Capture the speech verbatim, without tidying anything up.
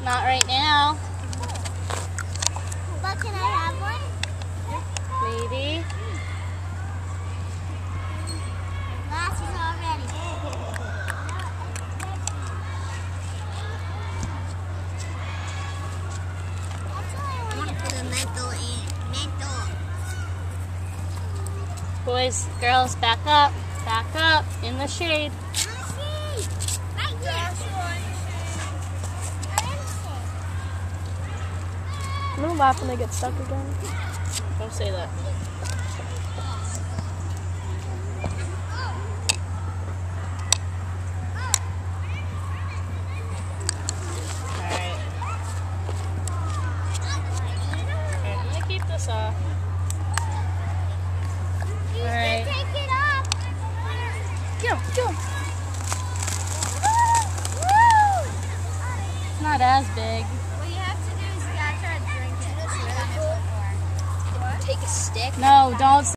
Not right now. But can I have one? Maybe. Glasses already. I want to put a mental in. Mental. Boys, girls, back up. Back up in the shade. Right here. I'm gonna laugh when they get stuck again. Don't say that. Alright. Alright, I'm gonna keep this off. Alright. Take it off. Go, go. It's not as big. What you have to do is you gotta try to drink it. Take a stick. No, don't.